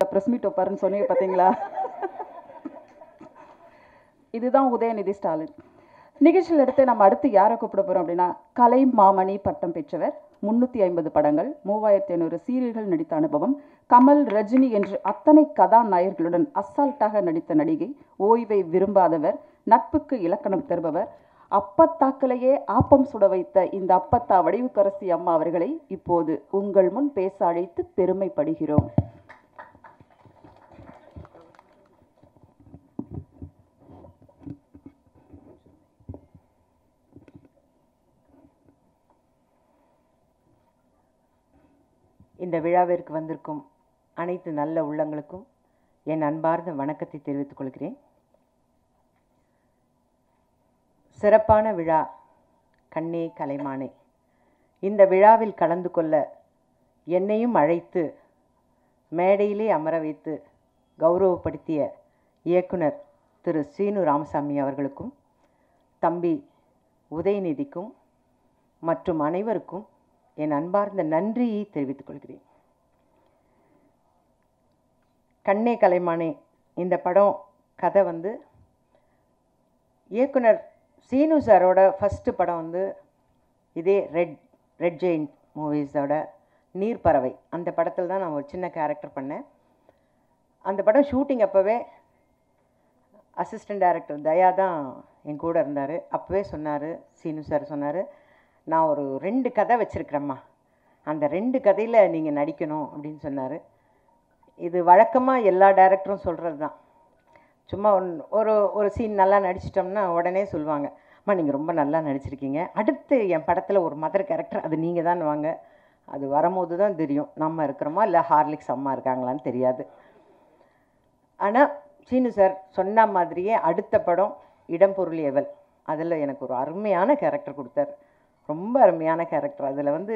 Press meet வைப்பாருன்னு சொன்னீங்க பார்த்தீங்களா? இதுதான் உதயநிதி ஸ்டாலின். நிகழ்ச்சியில் எடுத்து நம்ம அடுத்து யாரை கூப்பிட போகிறோம் அப்படின்னா, கலைமாமணி பட்டம் பெற்றவர், 350 படங்கள், 3500 சீரியல்கள் நடித்த அனுபவம், கமல், ரஜினி என்று அத்தனை கதாநாயகர்களுடன் அசால்ட்டாக நடித்த நடிகை, ஓய்வை விரும்பாதவர், நட்புக்கு இலக்கணம் தருபவர், அப்பத்தாக்களையே ஆப்பம் சுட வைத்த இந்த அப்பத்தா வடிவுக்கரசி அம்மா அவர்களை இப்போது உங்கள் முன் பேச அழைத்து பெருமைப்படுகிறோம். இந்த விழாவிற்கு வந்திருக்கும் அனைத்து நல்ல உள்ளங்களுக்கும் என் அன்பார்ந்த வணக்கத்தை தெரிவித்துக் கொள்கிறேன். சிறப்பான விழா கண்ணே கலைமானே. இந்த விழாவில் கலந்து கொள்ள என்னையும் அழைத்து மேடையிலே அமர வைத்து கௌரவப்படுத்திய இயக்குனர் திரு சீனு ராமசாமி அவர்களுக்கும், தம்பி உதயநிதிக்கும் மற்றும் அனைவருக்கும் என் அன்பார்ந்த நன்றியை தெரிவித்துக் கொள்கிறேன். கண்ணே கலைமானே இந்த படம் கதை வந்து இயக்குனர் சீனு சாரோட ஃபஸ்ட்டு படம் வந்து இதே ரெட் ஜெயின்ட் மூவிஸோட நீர்ப்பறவை, அந்த படத்தில் தான் நான் ஒரு சின்ன கேரக்டர் பண்ணேன். அந்த படம் ஷூட்டிங் அப்போவே அசிஸ்டன்ட் டைரக்டர் தயா தான் என் கூட இருந்தார். அப்போவே சொன்னார், சீனு சார் சொன்னார், நான் ஒரு 2 கதை வச்சுருக்கிறேம்மா, அந்த 2 கதையில் நீங்கள் நடிக்கணும் அப்படின்னு சொன்னார். இது வழக்கமாக எல்லா டைரக்டரும் சொல்கிறது தான். சும்மா ஒரு சீன் நல்லா நடிச்சிட்டோம்னா உடனே சொல்லுவாங்க, அம்மா நீங்கள் ரொம்ப நல்லா நடிச்சிருக்கீங்க, அடுத்து என் படத்தில் ஒரு மதர் கேரக்டர் அது நீங்கள் தான் வாங்க. அது வரும்போது தான் தெரியும் நம்ம இருக்கிறோமா இல்லை ஹார்லிக்ஸ் அம்மா இருக்காங்களான்னு தெரியாது. ஆனால் சீனு சார் சொன்ன மாதிரியே அடுத்த படம் இடம்பொருள் ஏவல், அதில் எனக்கு ஒரு அருமையான கேரக்டர் கொடுத்தார். ரொம்ப அருமையான கேரக்டர். அதில் வந்து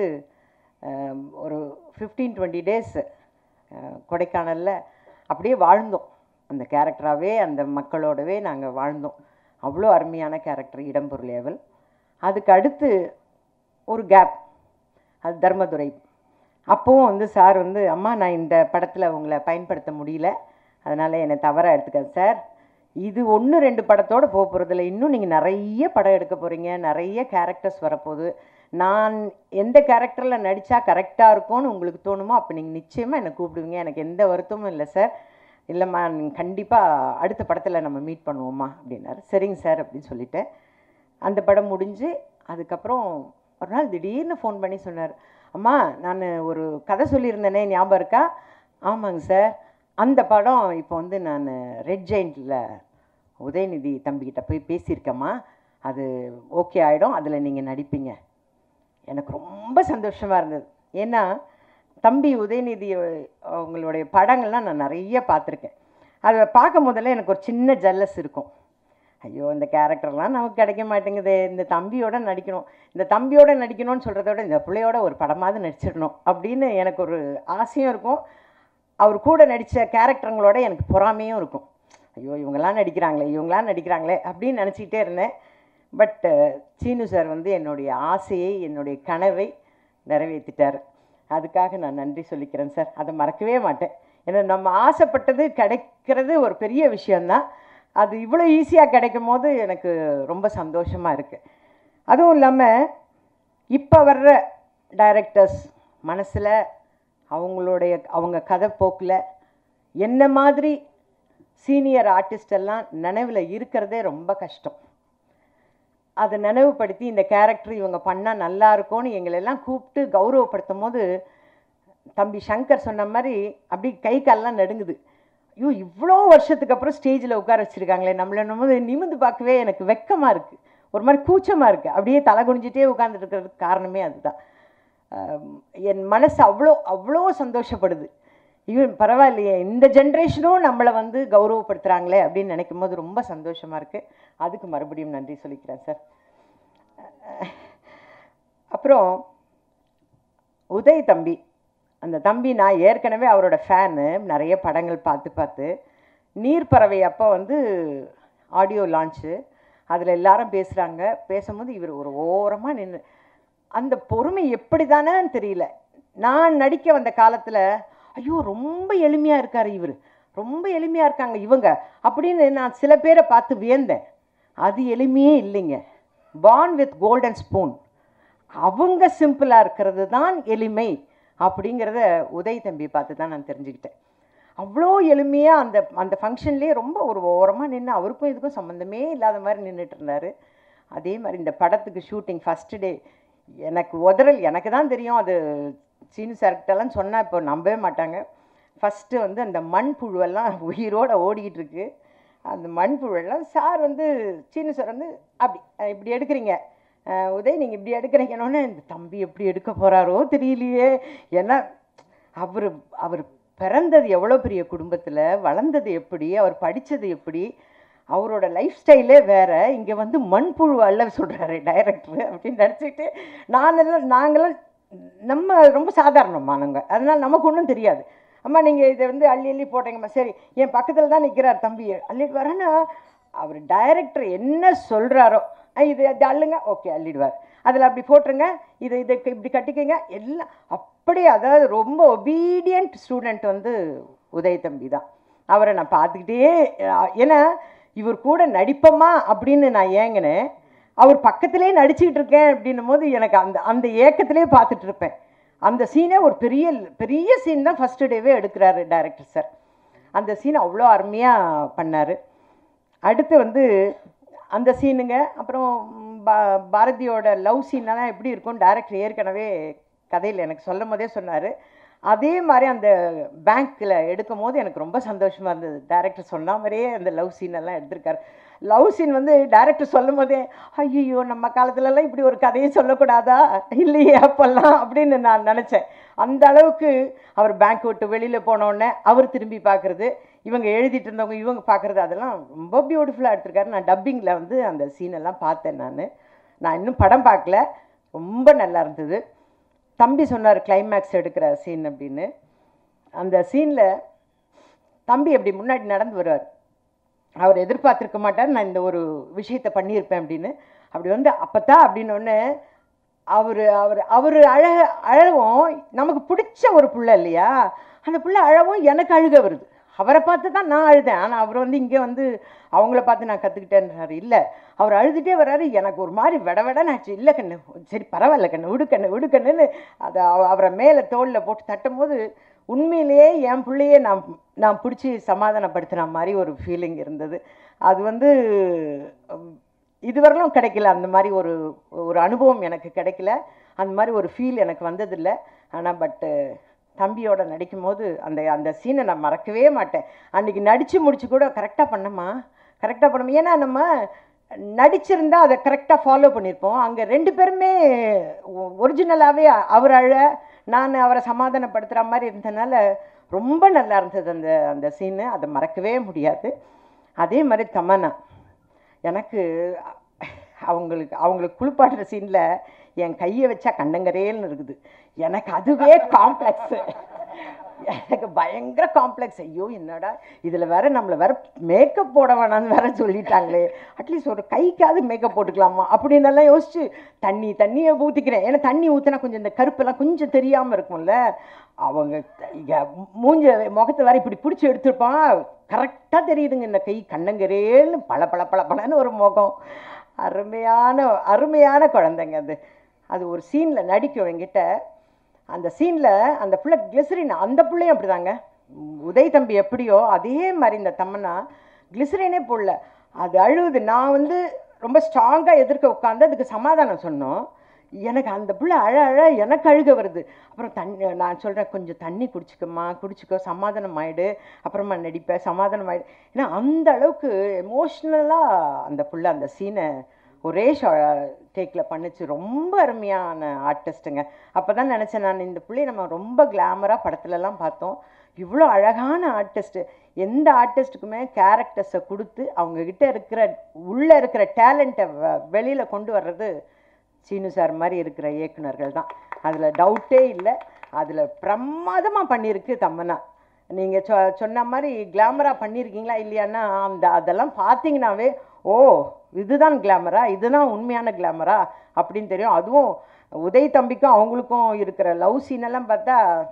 ஒரு 15-20 டேஸ் கொடைக்கானலில் அப்படியே வாழ்ந்தோம். அந்த கேரக்டராகவே அந்த மக்களோடவே நாங்கள் வாழ்ந்தோம். அவ்வளோ அருமையான கேரக்டர் இடம்பொருள் ஏவல். அதுக்கு அடுத்து ஒரு கேப், அது தர்மதுரை. அப்போவும் வந்து சார் வந்து, அம்மா நான் இந்த படத்தில் உங்களை பயன்படுத்த முடியல, அதனால் என்னை தவறாக எடுத்துக்காது சார், இது 1-2 படத்தோடு போக போகிறதில்ல, இன்னும் நீங்கள் நிறைய படம் எடுக்க போகிறீங்க, நிறைய கேரக்டர்ஸ் வரப்போகுது, நான் எந்த கேரக்டரில் நடித்தா கரெக்டாக இருக்கும்னு உங்களுக்கு தோணுமோ அப்போ நீங்கள் நிச்சயமாக என்னை கூப்பிடுவீங்க, எனக்கு எந்த வருத்தமும் இல்லை சார். இல்லைம்மா நீங்கள் கண்டிப்பாக அடுத்த படத்தில் நம்ம மீட் பண்ணுவோம்மா அப்படின்னாரு. சரிங்க சார் அப்படின்னு சொல்லிட்டேன். அந்த படம் முடிஞ்சு அதுக்கப்புறம் ஒரு நாள் திடீர்னு ஃபோன் பண்ணி சொன்னார், அம்மா நான் ஒரு கதை சொல்லியிருந்தேனே ஞாபகம் இருக்கா? ஆமாங்க சார், அந்த படம் இப்போ வந்து நான் ரெட் ஜெயிண்டில் உதயநிதி தம்பிக்கிட்ட போய் பேசியிருக்கேம்மா, அது ஓகே ஆகிடும், அதில் நீங்கள் நடிப்பீங்க. எனக்கு ரொம்ப சந்தோஷமாக இருந்தது. ஏன்னா தம்பி உதயநிதி அவங்களுடைய படங்கள்லாம் நான் நிறைய பார்த்துருக்கேன். அதை பார்க்கும் போதெல்லாம் எனக்கு ஒரு சின்ன ஜல்லஸ் இருக்கும். ஐயோ இந்த கேரக்டர்லாம் நமக்கு கிடைக்க மாட்டேங்குது, இந்த தம்பியோட நடிக்கணும், இந்த தம்பியோட நடிக்கணும்னு சொல்கிறத விட இந்த பிள்ளையோட ஒரு படமாவது நடிச்சிடணும் அப்படின்னு எனக்கு ஒரு ஆசையும் இருக்கும். அவர் கூட நடித்த கேரக்டருங்களோட எனக்கு பொறாமையும் இருக்கும். ஐயோ இவங்கெல்லாம் நடிக்கிறாங்களே அப்படின்னு நினச்சிக்கிட்டே இருந்தேன். பட் சீனு சார் வந்து என்னுடைய ஆசையை, என்னுடைய கனவை நிறைவேற்றிட்டார். அதுக்காக நான் நன்றி சொல்லிக்கிறேன் சார். அதை மறக்கவே மாட்டேன். ஏன்னா நம்ம ஆசைப்பட்டது கிடைக்கிறது ஒரு பெரிய விஷயந்தான். அது இவ்வளோ ஈஸியாக கிடைக்கும் போது எனக்கு ரொம்ப சந்தோஷமாக இருக்குது. அதுவும் இல்லாமல் இப்போ வர்ற டைரக்டர்ஸ் மனசில் அவங்க கதை போக்கில் என்ன மாதிரி சீனியர் ஆர்டிஸ்டெல்லாம் நினைவில் இருக்கிறதே ரொம்ப கஷ்டம். அதை நினைவுபடுத்தி இந்த கேரக்டர் இவங்க பண்ணால் நல்லா இருக்கும்னு எங்களெல்லாம் கூப்பிட்டு கௌரவப்படுத்தும் போது தம்பி சங்கர் சொன்ன மாதிரி அப்படி கை காலெலாம் நடுங்குது. ஐயோ இவ்வளோ வருஷத்துக்கு அப்புறம் ஸ்டேஜில் உட்கார வச்சுருக்காங்களே நம்மளை நிமிர்ந்து பார்க்கவே எனக்கு வெக்கமாக இருக்குது, ஒரு மாதிரி கூச்சமாக இருக்குது. அப்படியே தலை குனிஞ்சிட்டே உட்காந்துட்டு இருக்கிறதுக்கு காரணமே அதுதான். என் மனசு அவ்வளோ சந்தோஷப்படுது. ஈவன் பரவாயில்லையே இந்த ஜென்ரேஷனும் நம்மளை வந்து கௌரவப்படுத்துகிறாங்களே அப்படின்னு நினைக்கும் போது ரொம்ப சந்தோஷமாக இருக்குது. அதுக்கு மறுபடியும் நன்றி சொல்லிக்கிறேன் சார். அப்புறம் உதய் தம்பி, அந்த தம்பி நான் ஏற்கனவே அவரோட ஃபேனு, நிறைய படங்கள் பார்த்து நீர்ப்பறவை அப்போ வந்து ஆடியோ லான்ச்சு, அதில் எல்லாரும் பேசுகிறாங்க. பேசும்போது இவர் ஒரு ஓரமாக நின்று, அந்த பொறுமை எப்படி தானேன்னு தெரியல. நான் நடிக்க வந்த காலத்தில் ஐயோ ரொம்ப எளிமையாக இருக்கார் இவர், ரொம்ப எளிமையாக இருக்காங்க இவங்க அப்படின்னு நான் சில பேரை பார்த்து வியந்தேன். அது எளிமையே இல்லைங்க. Born with golden spoon. அவங்க சிம்பிளாக இருக்கிறது தான் எளிமை அப்படிங்கிறத உதய் தம்பி பார்த்து தான் நான் தெரிஞ்சுக்கிட்டேன். அவ்வளோ எளிமையாக அந்த அந்த ஃபங்க்ஷன்லேயே ரொம்ப ஒரு ஓரமாக நின்று அவருக்கும் இதுக்கும் சம்மந்தமே இல்லாத மாதிரி நின்றுட்டு இருந்தார். அதே மாதிரி இந்த படத்துக்கு ஷூட்டிங் ஃபஸ்ட்டு டே எனக்கு உதறல், எனக்கு தான் தெரியும் அது. சீனு சார்கிட்டலாம் சொன்னால் இப்போ நம்பவே மாட்டாங்க. ஃபஸ்ட்டு வந்து அந்த மண்புழுவெல்லாம் உயிரோடு ஓடிக்கிட்டு இருக்கு. அந்த மண்புழுவெல்லாம் சார் வந்து சீனு சார் வந்து அப்படி இப்படி எடுக்கிறீங்க உதய், நீங்கள் இப்படி எடுக்கிறீங்கன்னொன்னே இந்த தம்பி எப்படி எடுக்க போகிறாரோ தெரியலையே. ஏன்னா அவர் பிறந்தது எவ்வளோ பெரிய குடும்பத்தில், வளர்ந்தது எப்படி, அவர் படித்தது எப்படி, அவரோட லைஃப் ஸ்டைலே வேறு. இங்கே வந்து மண்புழு அல்ல சொல்கிறாரு டைரக்டர் அப்படின்னு நினச்சிக்கிட்டு நாங்களாம் நம்ம ரொம்ப சாதாரணமானவங்க, அதனால் நமக்கு ஒன்றும் தெரியாது. அம்மா நீங்கள் இதை வந்து அள்ளி அள்ளி போட்டீங்கம்மா, சரி என் பக்கத்தில் தான் நிற்கிறார் தம்பி அள்ளிட்டு வரேன்னா அவர் டைரக்டர் என்ன சொல்கிறாரோ இது அள்ளுங்க, ஓகே அள்ளிடுவார், அதில் அப்படி போட்டுருங்க, இதை இப்படி கட்டிக்கங்க எல்லாம் அப்படி. அதாவது ரொம்ப ஒபீடியன்ட் ஸ்டூடெண்ட் வந்து உதய் தம்பி தான். அவரை நான் பார்த்துக்கிட்டே, ஏன்னா இவர் கூட நடிப்போமா அப்படின்னு நான் ஏங்கினேன். அவர் பக்கத்துலேயே நடிச்சுக்கிட்டு இருக்கேன் அப்படின்னும் போது எனக்கு அந்த ஏக்கத்திலே பார்த்துட்டு இருப்பேன். அந்த சீனே ஒரு பெரிய சீன் தான் ஃபஸ்ட்டு டேவே எடுக்கிறாரு டைரக்டர் சார். அந்த சீனை அவ்வளோ அருமையாக பண்ணார். அடுத்து வந்து அந்த சீனுங்க, அப்புறம் பாரதியோட லவ் சீனெல்லாம் எப்படி இருக்கும் டைரக்டர் ஏற்கனவே கதையில் எனக்கு சொல்லும் போதே சொன்னார். அதே மாதிரி அந்த பேங்க்கில் எடுக்கும் போது எனக்கு ரொம்ப சந்தோஷமாக இருந்தது. டைரக்டர் சொன்ன மாதிரியே அந்த லவ் சீனெல்லாம் எடுத்திருக்காரு. லவ் சீன் வந்து டைரக்டர் சொல்லும் போதே ஐயோ நம்ம காலத்துலலாம் இப்படி ஒரு கதையை சொல்லக்கூடாதா இல்லையே அப்போல்லாம் அப்படின்னு நான் நினச்சேன். அந்த அளவுக்கு அவர் பேங்க் விட்டு வெளியில் போனோடனே அவர் திரும்பி பார்க்குறது, இவங்க எழுதிட்டு இருந்தவங்க இவங்க பார்க்குறது, அதெல்லாம் ரொம்ப பியூட்டிஃபுல்லாக எடுத்திருக்காரு. நான் டப்பிங்கில் வந்து அந்த சீனெல்லாம் பார்த்தேன். நான் இன்னும் படம் பார்க்கல, ரொம்ப நல்லா இருந்தது. தம்பி சொன்னார் கிளைமேக்ஸ் எடுக்கிற சீன் அப்படின்னு. அந்த சீனில் தம்பி அப்படி முன்னாடி நடந்து வருவார். அவர் எதிர்பார்த்துருக்க மாட்டார் நான் இந்த ஒரு விஷயத்தை பண்ணியிருப்பேன் அப்படின்னு. அப்படி வந்து அப்போத்தான் அப்படின்னொன்னே அவர் அவர் அவர் அழவும் நமக்கு பிடிச்ச ஒரு பிள்ளை இல்லையா, அந்த பிள்ளை அழவும் எனக்கு அழுக வருது. அவரை பார்த்து தான் நான் அழுதேன். ஆனால் அவர் வந்து இங்கே வந்து அவங்கள பார்த்து நான் கற்றுக்கிட்டேன்றாரு. இல்லை, அவர் அழுதுகிட்டே வர்றாரு. எனக்கு ஒரு மாதிரி விடவிடன்னு ஆச்சு. இல்லை கண்ணு, சரி பரவாயில்ல கண்ணு, விடுக்கண்ணுன்னு அதை அவரை மேலே தோளில் போட்டு தட்டும் போது உண்மையிலேயே என் பிள்ளையே நான் பிடிச்சி சமாதானப்படுத்துகிற மாதிரி ஒரு ஃபீலிங் இருந்தது. அது வந்து இதுவரையிலும் கிடைக்கல. அந்த மாதிரி ஒரு அனுபவம் எனக்கு கிடைக்கல. அந்த மாதிரி ஒரு ஃபீல் எனக்கு வந்ததில்லை. ஆனால் தம்பியோட நடிக்கும் போது அந்த சீனை நான் மறக்கவே மாட்டேன். அன்றைக்கி நடித்து முடிச்சு கூட கரெக்டாக பண்ணமா. ஏன்னா நம்ம நடிச்சிருந்தா அதை கரெக்டாக ஃபாலோ பண்ணியிருப்போம். அங்கே 2 பேருமே ஒரிஜினலாகவே அவர் நான் அவரை சமாதானப்படுத்துகிற மாதிரி இருந்ததுனால ரொம்ப நல்லா இருந்தது அந்த சீனு. அதை மறக்கவே முடியாது. அதே மாதிரி தமன்னா, எனக்கு அவங்களுக்கு குளிப்பாட்டுற சீனில் என் கையை வச்சா கண்ணங்கரேல்னு இருக்குது. எனக்கு அதுவே காம்ப்ளெக்ஸு, எனக்கு பயங்கர காம்ப்ளெக்ஸ். ஐயோ என்னடா இதில் வேற நம்மளை வேற மேக்கப் போட வேணான்னு வேற சொல்லிட்டாங்களே, அட்லீஸ்ட் ஒரு கைக்காவது மேக்கப் போட்டுக்கலாமா அப்படின்னெல்லாம் யோசிச்சு தண்ணியை ஊற்றிக்கிறேன். ஏன்னா தண்ணி ஊற்றினா கொஞ்சம் இந்த கருப்பெல்லாம் கொஞ்சம் தெரியாமல் இருக்கும்ல. அவங்க முகத்தை வேற இப்படி பிடிச்சி எடுத்துருப்பான், கரெக்டாக தெரியுதுங்க இந்த கை கண்ணங்கரேல்னு பளபளன்னு ஒரு முகம். அருமையான குழந்தைங்க. அது ஒரு சீனில் நடிக்கும் என்கிட்ட. அந்த சீனில் அந்த பிள்ளை கிளிசரின், அந்த பிள்ளையும் அப்படி தாங்க. உதய் தம்பி எப்படியோ அதே மாதிரி இந்த தமன்னா கிளிசரினே போடல, அது அழுகுது. நான் வந்து ரொம்ப ஸ்ட்ராங்காக எதிர்க்க உட்காந்து அதுக்கு சமாதானம் சொன்னோம். எனக்கு அந்த பிள்ளை அழ எனக்கு அழுக வருது. அப்புறம் நான் சொல்கிறேன் கொஞ்சம் தண்ணி குடிச்சிக்கோ, சமாதானம் ஆகிடு, அப்புறமா நடிப்பேன், சமாதானம் ஆகிடு. ஏன்னா அந்த அளவுக்கு எமோஷ்னலாக அந்த பிள்ளை அந்த சீனை ஒரே டேக்கில் பண்ணிச்சு. ரொம்ப அருமையான ஆர்டிஸ்ட்டுங்க. அப்போ தான் நினச்சேன் நான், இந்த பிள்ளையை நம்ம ரொம்ப கிளாமராக படத்துலலாம் பார்த்தோம், இவ்வளோ அழகான ஆர்டிஸ்ட்டு. எந்த ஆர்டிஸ்ட்டுக்குமே கேரக்டர்ஸை கொடுத்து அவங்கக்கிட்ட உள்ளே இருக்கிற டேலண்ட்டை வெளியில் கொண்டு வர்றது சீனு சார் மாதிரி இருக்கிற இயக்குனர்கள் தான். அதில் டவுட்டே இல்லை. அதில் பிரமாதமாக பண்ணியிருக்கு தமன்னா. நீங்கள் சொன்ன மாதிரி கிளாமராக பண்ணியிருக்கீங்களா இல்லையான்னா அதெல்லாம் பார்த்தீங்கன்னாவே ஓ இதுதான் கிளாமரா, இதுதான் உண்மையான கிளாமரா அப்படின்னு தெரியும். அதுவும் உதய் தம்பிக்கும் அவங்களுக்கும் இருக்கிற லவ் சீனெல்லாம் பார்த்தா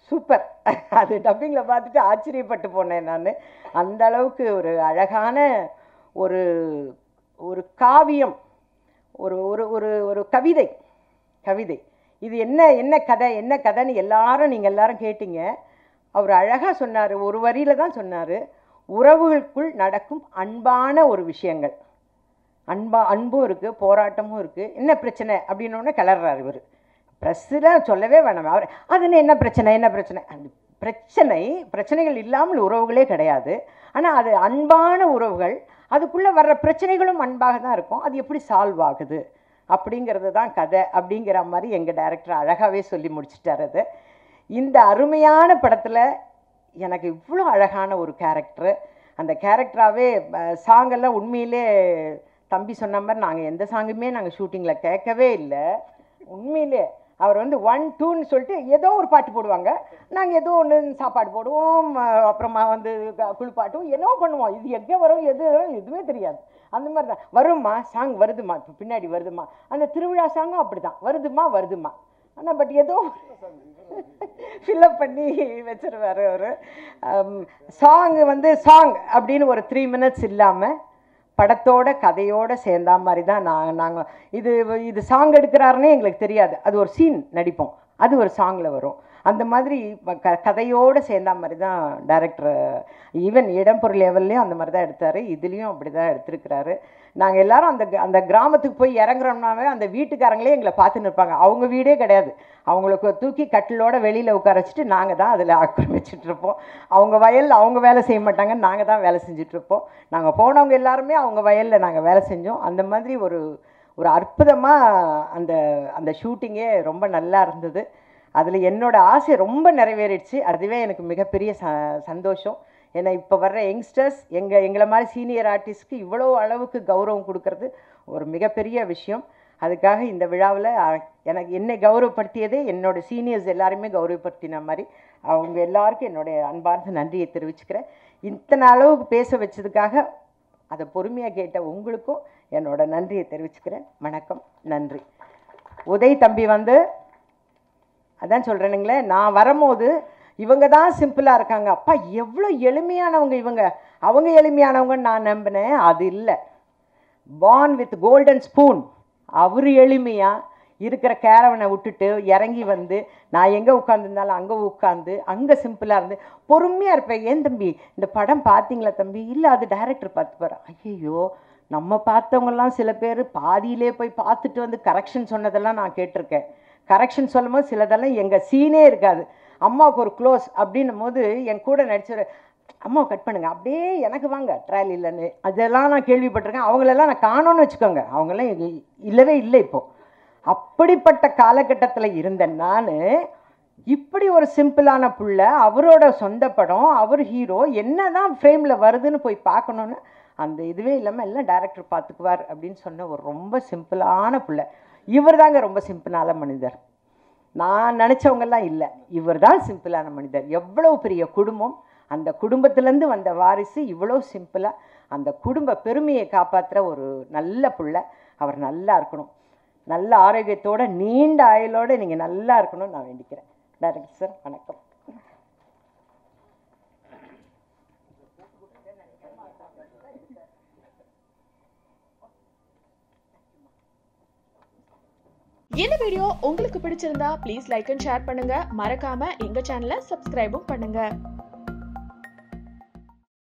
சூப்பர். அது டப்பிங்கில் பார்த்துட்டு ஆச்சரியப்பட்டு போனேன் நான். அந்த அளவுக்கு ஒரு அழகான ஒரு ஒரு காவியம், ஒரு ஒரு ஒரு ஒரு கவிதை கவிதை. இது என்ன கதைன்னு நீங்கள் எல்லாரும் கேட்டீங்க. அவர் அழகாக சொன்னார், ஒரு வரியில் தான் சொன்னார். உறவுகளுக்குள் நடக்கும் அன்பான ஒரு விஷயங்கள். அன்பும் இருக்குது, போராட்டமும் இருக்குது. என்ன பிரச்சனை அப்படின்னோடனே கிளறாரு இவர். ப்ரெஸ்ஸில் சொல்லவே வேணாம். அவர் அதுன்னு என்ன பிரச்சனை அந்த பிரச்சனைகள் இல்லாமல் உறவுகளே கிடையாது. ஆனால் அது அன்பான உறவுகள், அதுக்குள்ளே வர்ற பிரச்சனைகளும் அன்பாக தான் இருக்கும். அது எப்படி சால்வ் ஆகுது அப்படிங்கிறது தான் கதை அப்படிங்கிற மாதிரி எங்கள் டைரக்டர் அழகாகவே சொல்லி முடிச்சிட்டார். அது இந்த அருமையான படத்தில் எனக்கு இவ்வளோ அழகான ஒரு கேரக்டரு, அந்த கேரக்டராகவே சாங்கெல்லாம் உண்மையிலே தம்பி சொன்ன மாதிரி நாங்கள் எந்த சாங்குமே நாங்கள் ஷூட்டிங்கில் கேட்கவே இல்லை. உண்மையிலே அவர் 1 2ன்னு சொல்லிட்டு ஏதோ ஒரு பாட்டு போடுவாங்க, நாங்கள் ஏதோ ஒன்று சாப்பாடு போடுவோம், அப்புறமா குளிப்பாட்டுவோம், என்னவோ பண்ணுவோம். இது எங்கே வரும் எதுவுமே தெரியாது. அந்த மாதிரி தான் வருமா சாங் வருதுமா, இப்போ பின்னாடி வருதுமா, அந்த திருவிழா சாங்கும் அப்படி தான் வருதுமா. ஆனால் பட் ஏதோ ஃபில்லப் பண்ணி வச்சிருவார் அவர். சாங் அப்படின்னு ஒரு 3 minutes இல்லாமல் படத்தோட கதையோடு சேர்ந்தா மாதிரி தான் நாங்கள் இது சாங் எடுக்கிறாருன்னே எங்களுக்கு தெரியாது. அது ஒரு சீன் நடிப்போம், அது ஒரு சாங்கில் வரும். அந்த மாதிரி கதையோடு சேர்ந்தா மாதிரி தான் டைரக்டர். ஈவன் இடம்பொருள் லெவல்லையும் அந்த மாதிரி தான் எடுத்தார், இதுலேயும் அப்படி தான் எடுத்திருக்கிறாரு. நாங்கள் எல்லோரும் அந்த கிராமத்துக்கு போய் இறங்குறோம்னாவே அந்த வீட்டுக்காரங்களே எங்களை பார்த்துன்னு இருப்பாங்க. அவங்க வீடே கிடையாது, அவங்களுக்கு தூக்கி கட்டிலோட வெளியில் உட்கார வச்சுட்டு நாங்கள் தான் அதில் ஆக்கிரமிச்சிட்ருப்போம். அவங்க வயலில் அவங்க வேலை செய்ய மாட்டாங்க, நாங்கள் தான் வேலை செஞ்சிட்ருப்போம். நாங்கள் போனவங்க எல்லாருமே அவங்க வயலில் நாங்கள் வேலை செஞ்சோம். அந்த மாதிரி ஒரு அற்புதமாக அந்த ஷூட்டிங்கே ரொம்ப நல்லா இருந்தது. அதில் என்னோடய ஆசை ரொம்ப நிறைவேறிடுச்சு. அதுவே எனக்கு மிகப்பெரிய சந்தோஷம். ஏன்னா இப்போ வர்ற யங்ஸ்டர்ஸ் எங்களை மாதிரி சீனியர் ஆர்டிஸ்ட்க்கு இவ்வளோ அளவுக்கு கௌரவம் கொடுக்கறது ஒரு மிகப்பெரிய விஷயம். அதுக்காக இந்த விழாவில் என்னை கௌரவப்படுத்தியதே என்னோடய சீனியர்ஸ் எல்லாருமே கௌரவப்படுத்தின மாதிரி அவங்க எல்லாருக்கும் என்னுடைய அன்பார்ந்த நன்றியை தெரிவிச்சுக்கிறேன். இத்தனை அளவுக்கு பேச வச்சதுக்காக அதை பொறுமையாக கேட்ட உங்களுக்கும் என்னோட நன்றியை தெரிவிச்சுக்கிறேன். வணக்கம், நன்றி. உதய் தம்பி அதான் சொல்கிறேனுங்களே, நான் வரும்போது இவங்க தான் சிம்பிளாக இருக்காங்க, அப்பா எவ்வளோ எளிமையானவங்க அவங்க எளிமையானவங்கன்னு நான் நம்பினேன். அது இல்லை, பார்ன் வித் கோல்டன் ஸ்பூன். அவர் எளிமையாக இருக்கிற கேரவனை விட்டுட்டு இறங்கி நான் எங்கே உட்காந்துருந்தாலும் அங்கே உட்காந்து அங்கே சிம்பிளாக இருந்து பொறுமையாக இருப்பேன். ஏன் தம்பி இந்த படம் பார்த்தீங்களா தம்பி? இல்லை, அது டைரக்டர் பார்த்துப்பார். ஐயோ, நம்ம பார்த்தவங்கலாம் சில பேர் பாதியிலே போய் பார்த்துட்டு கரெக்ஷன் சொன்னதெல்லாம் நான் கேட்டிருக்கேன். கரெக்ஷன் சொல்லும் போது சிலதெல்லாம் எங்கள் சீனே இருக்காது. அம்மாவுக்கு ஒரு க்ளோஸ் அப்படின்னும் போது என் கூட நடிச்ச அம்மாவை கட் பண்ணுங்க, அப்படியே எனக்கு வாங்க ட்ரையல் இல்லைன்னு அதெல்லாம் நான் கேள்விப்பட்டிருக்கேன். அவங்களெல்லாம் நான் காணோன்னு வச்சுக்கோங்க, அவங்களாம் இல்லவே இல்லை. இப்போது அப்படிப்பட்ட காலகட்டத்தில் இருந்த நான் இப்படி ஒரு சிம்பிளான புள்ள, அவரோட சொந்த படம், அவர் ஹீரோ, என்ன தான் ஃப்ரேமில் வருதுன்னு போய் பார்க்கணுன்னு அந்த இதுவே இல்லாமல் எல்லாம் டைரக்டர் பார்த்துக்குவார் அப்படின்னு சொன்ன ஒரு ரொம்ப சிம்பிளான புள்ள. இவர் தாங்க ரொம்ப சிம்பிளான மனிதர். நான் நினச்சவங்கெல்லாம் இல்லை, இவர் தான் சிம்பிளான மனிதர். எவ்வளோ பெரிய குடும்பம், அந்த குடும்பத்திலேருந்து வந்த வாரிசு இவ்வளோ சிம்பிளாக அந்த குடும்ப பெருமையை காப்பாற்றுற ஒரு நல்ல புள்ள. அவர் நல்லா இருக்கணும், நல்ல ஆரோக்கியத்தோடு நீண்ட ஆயுளோடு நீங்கள் நல்லா இருக்கணும்னு நான் வேண்டிக்கிறேன். டைரக்டர் சார் வணக்கம். இந்த வீடியோ உங்களுக்கு பிடிச்சிருந்தா ப்ளீஸ் லைக் அண்ட் ஷேர் பண்ணுங்க. மறக்காம எங்க சேனலை சப்ஸ்கிரைபும் பண்ணுங்க.